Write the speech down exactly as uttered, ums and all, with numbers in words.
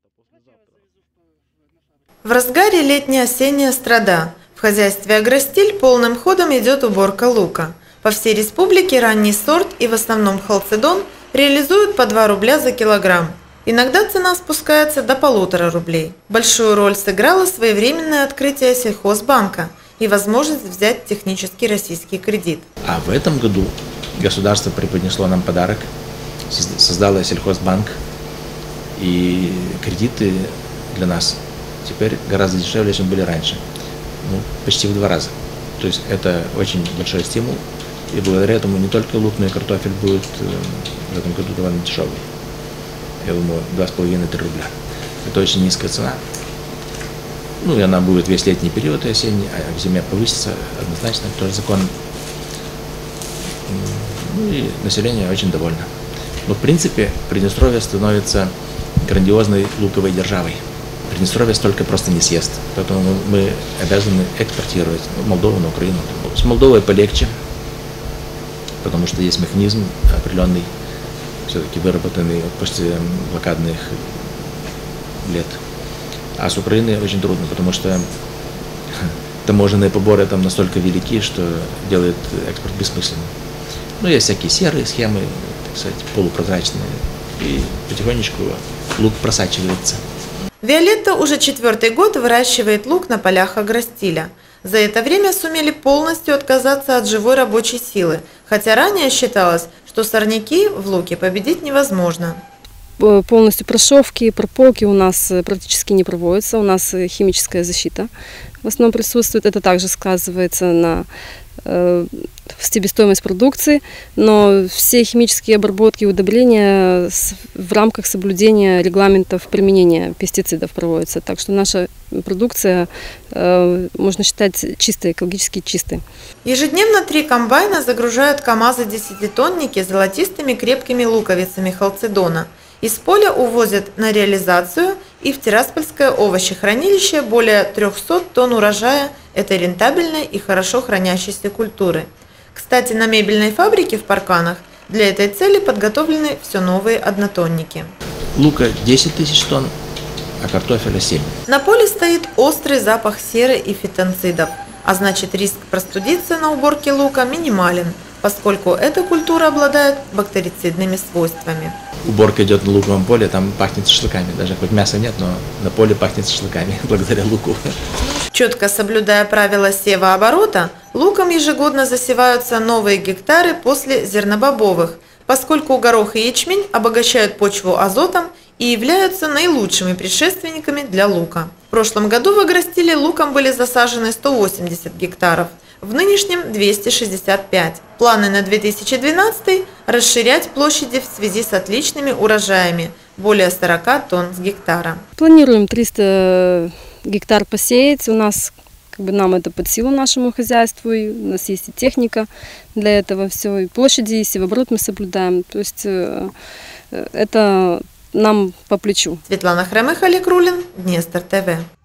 В разгаре летне-осенняя страда. В хозяйстве «Агростиль» полным ходом идет уборка лука. По всей республике ранний сорт и в основном халцедон реализуют по два рубля за килограмм. Иногда цена спускается до полутора рублей. Большую роль сыграло своевременное открытие сельхозбанка и возможность взять технический российский кредит. А в этом году государство преподнесло нам подарок, создало сельхозбанк, и кредиты для нас теперь гораздо дешевле, чем были раньше. Ну, почти в два раза. То есть это очень большой стимул. И благодаря этому не только лук, но и картофель будет в этом году довольно дешевый. Я думаю, два с половиной-три рубля. Это очень низкая цена. Ну и она будет весь летний период и осенний, а в зиме повысится однозначно, тоже законно. Ну и население очень довольно. Но в принципе Приднестровье становится грандиозной луковой державой. Приднестровье столько просто не съест, поэтому мы обязаны экспортировать в Молдову, на Украину. С Молдовой полегче, потому что есть механизм определенный, все-таки выработанный после блокадных лет. А с Украиной очень трудно, потому что таможенные поборы там настолько велики, что делает экспорт бессмысленным. Ну, есть всякие серые схемы, так сказать, полупрозрачные, и потихонечку лук просачивается. Виолетта уже четвертый год выращивает лук на полях «Агростиля». За это время сумели полностью отказаться от живой рабочей силы, хотя ранее считалось, что сорняки в луке победить невозможно. Полностью прошивки, прополки у нас практически не проводятся, у нас химическая защита в основном присутствует. Это также сказывается на э, себестоимость продукции, но все химические обработки и удобрения в рамках соблюдения регламентов применения пестицидов проводятся. Так что наша продукция э, можно считать чистой, экологически чистой. Ежедневно три комбайна загружают КАМАЗы-десятитонники золотистыми крепкими луковицами халцедона. Из поля увозят на реализацию и в Тираспольское овощехранилище более трёхсот тонн урожая этой рентабельной и хорошо хранящейся культуры. Кстати, на мебельной фабрике в Парканах для этой цели подготовлены все новые однотонники. Лука десять тысяч тонн, а картофеля семь. На поле стоит острый запах серы и фитонцидов, а значит риск простудиться на уборке лука минимален, поскольку эта культура обладает бактерицидными свойствами. Уборка идет на луковом поле, там пахнет шашлыками. Даже хоть мяса нет, но на поле пахнет шашлыками благодаря луку. Четко соблюдая правила севооборота, луком ежегодно засеваются новые гектары после зернобобовых, поскольку горох и ячмень обогащают почву азотом и являются наилучшими предшественниками для лука. В прошлом году в Агростиле луком были засажены сто восемьдесят гектаров, в нынешнем двести шестьдесят пять. Планы на две тысячи двенадцатый – расширять площади в связи с отличными урожаями – более сорока тонн с гектара. Планируем триста гектар посеять. У нас, как бы, нам это под силу нашему хозяйству. И у нас есть и техника для этого все, и площади, и севооборот мы соблюдаем. То есть это нам по плечу. Светлана Хремых, Олег Рулин, Днестр ТВ.